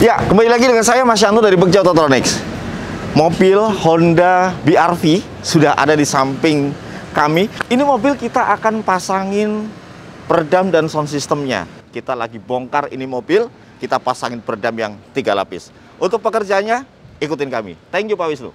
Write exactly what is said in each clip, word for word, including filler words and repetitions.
Ya, kembali lagi dengan saya Mas Yanto dari Begja Autotronics. Mobil Honda B R V sudah ada di samping kami. Ini mobil kita akan pasangin peredam dan sound systemnya. Kita lagi bongkar ini mobil, kita pasangin peredam yang tiga lapis. Untuk pekerjaannya, ikutin kami. Thank you Pak Wisnu.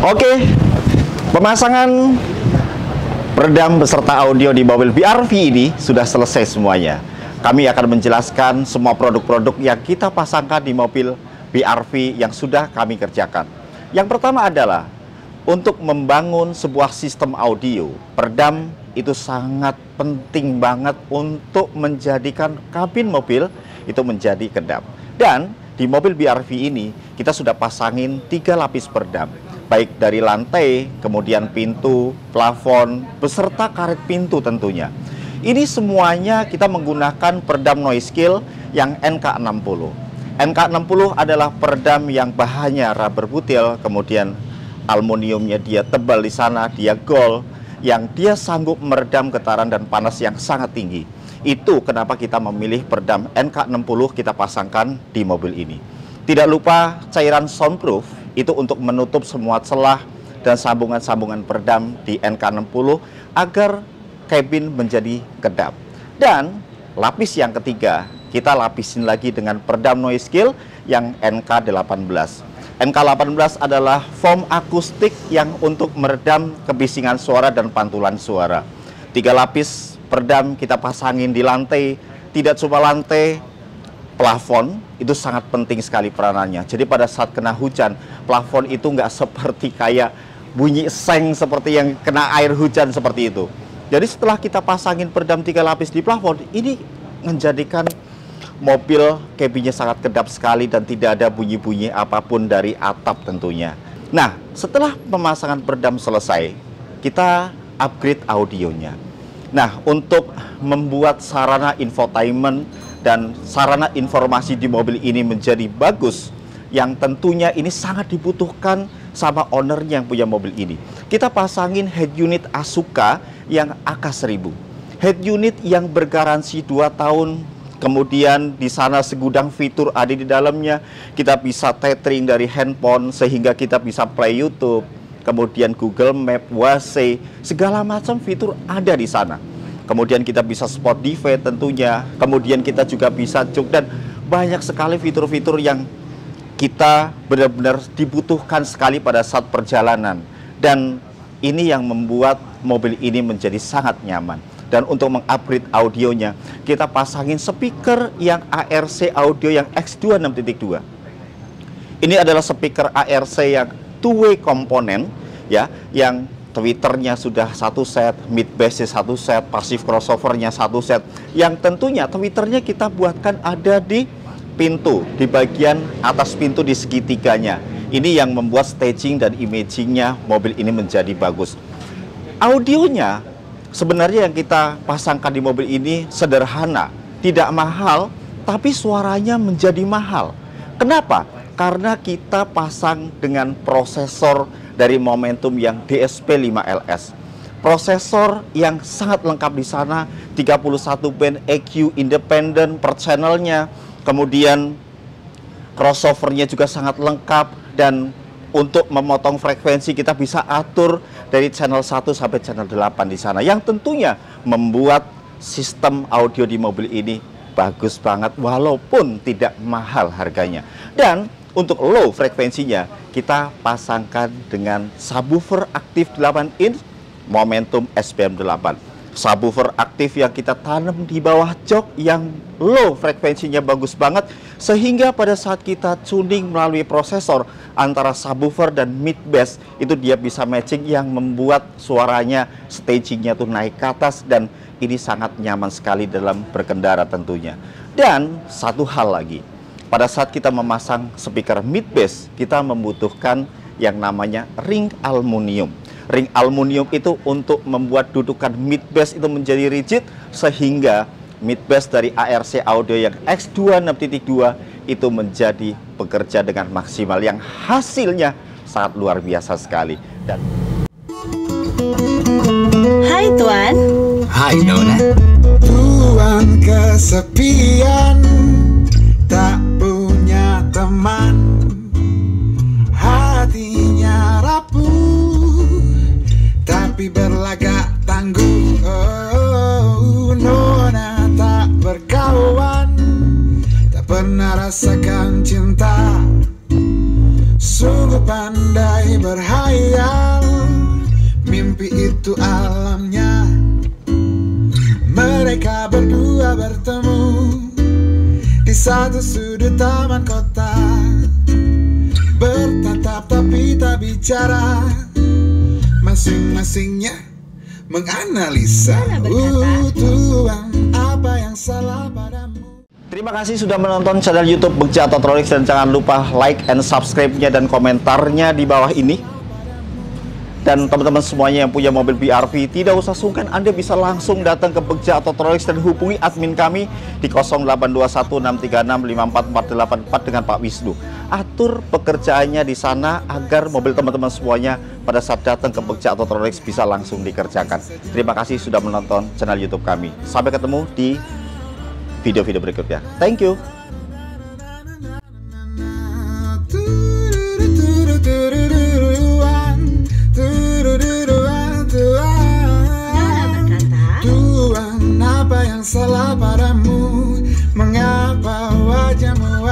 Oke, pemasangan peredam beserta audio di mobil B R V ini sudah selesai semuanya. Kami akan menjelaskan semua produk-produk yang kita pasangkan di mobil B R V yang sudah kami kerjakan. Yang pertama adalah untuk membangun sebuah sistem audio. Peredam itu sangat penting banget untuk menjadikan kabin mobil itu menjadi kedap. Dan di mobil B R V ini kita sudah pasangin tiga lapis peredam, baik dari lantai, kemudian pintu, plafon, beserta karet pintu tentunya. Ini semuanya kita menggunakan peredam noise kill yang N K enam puluh. N K enam puluh adalah peredam yang bahannya rubber butil, kemudian aluminiumnya dia tebal di sana, dia gold, yang dia sanggup meredam getaran dan panas yang sangat tinggi. Itu kenapa kita memilih peredam N K enam puluh kita pasangkan di mobil ini. Tidak lupa cairan soundproof itu untuk menutup semua celah dan sambungan-sambungan peredam di N K enam puluh agar kabin menjadi kedap. Dan lapis yang ketiga kita lapisin lagi dengan peredam noise kill yang N K delapan belas. N K delapan belas adalah foam akustik yang untuk meredam kebisingan suara dan pantulan suara. Tiga lapis peredam kita pasangin di lantai, tidak cuma lantai, plafon itu sangat penting sekali peranannya. Jadi pada saat kena hujan, plafon itu nggak seperti kayak bunyi seng seperti yang kena air hujan seperti itu. Jadi setelah kita pasangin peredam tiga lapis di plafon, ini menjadikan mobil kabinnya sangat kedap sekali dan tidak ada bunyi-bunyi apapun dari atap tentunya. Nah, setelah pemasangan peredam selesai, kita upgrade audionya. Nah, untuk membuat sarana infotainment dan sarana informasi di mobil ini menjadi bagus, yang tentunya ini sangat dibutuhkan sama ownernya yang punya mobil ini. Kita pasangin head unit Asuka yang A K seribu. Head unit yang bergaransi dua tahun. Kemudian di sana segudang fitur ada di dalamnya. Kita bisa tethering dari handphone sehingga kita bisa play YouTube, kemudian Google Map, W A C, segala macam fitur ada di sana. Kemudian kita bisa Spotify tentunya. Kemudian kita juga bisa cuk dan banyak sekali fitur-fitur yang kita benar-benar dibutuhkan sekali pada saat perjalanan. Dan ini yang membuat mobil ini menjadi sangat nyaman. Dan untuk mengupgrade audionya, kita pasangin speaker yang A R C audio yang X dua enam titik dua. Ini adalah speaker A R C yang two-way komponen, ya, yang tweeternya sudah satu set, mid bassnya satu set, passive crossovernya satu set. Yang tentunya tweeternya kita buatkan ada di pintu, di bagian atas pintu di segitiganya. Ini yang membuat staging dan imagingnya mobil ini menjadi bagus. Audionya sebenarnya yang kita pasangkan di mobil ini sederhana, tidak mahal, tapi suaranya menjadi mahal. Kenapa? Karena kita pasang dengan prosesor dari Momentum yang D S P lima L S. Prosesor yang sangat lengkap di sana, tiga puluh satu band E Q independen per channelnya, kemudian crossovernya juga sangat lengkap, dan untuk memotong frekuensi kita bisa atur dari channel satu sampai channel delapan di sana, yang tentunya membuat sistem audio di mobil ini bagus banget walaupun tidak mahal harganya. Dan untuk low frekuensinya kita pasangkan dengan subwoofer aktif delapan inch Momentum S P M delapan. Subwoofer aktif yang kita tanam di bawah jok yang low frekuensinya bagus banget, sehingga pada saat kita tuning melalui prosesor antara subwoofer dan mid bass itu dia bisa matching yang membuat suaranya stagingnya tuh naik ke atas, dan ini sangat nyaman sekali dalam berkendara tentunya. Dan satu hal lagi, pada saat kita memasang speaker mid bass kita membutuhkan yang namanya ring aluminium. Ring aluminium itu untuk membuat dudukan mid bass itu menjadi rigid, sehingga mid bass dari A R C audio yang X dua enam titik dua itu menjadi bekerja dengan maksimal, yang hasilnya sangat luar biasa sekali. Dan Hai Tuan. Hai Nona. Tuan kesepian, tak punya teman, hatinya rapuh, tapi berlagak tangguh. Oh, Nona tak berkawan, tak pernah rasakan cinta, sungguh panas andai berhayal, mimpi itu alamnya. Mereka berdua bertemu di satu sudut taman kota, bertatap tapi tak bicara, masing-masingnya menganalisa. Uh, Tuhan, apa yang salah padamu? Terima kasih sudah menonton channel YouTube Bekja Autotronics, dan jangan lupa like and subscribe-nya dan komentarnya di bawah ini. Dan teman-teman semuanya yang punya mobil B R V, tidak usah sungkan, Anda bisa langsung datang ke Bekja Autotronics dan hubungi admin kami di nol delapan dua satu enam tiga enam lima empat empat delapan empat dengan Pak Wisnu. Atur pekerjaannya di sana agar mobil teman-teman semuanya pada saat datang ke Bekja Autotronics bisa langsung dikerjakan. Terima kasih sudah menonton channel YouTube kami. Sampai ketemu di video-video berikutnya. Thank you. Tuhan, apa yang salah padamu? Mengapa wajahmu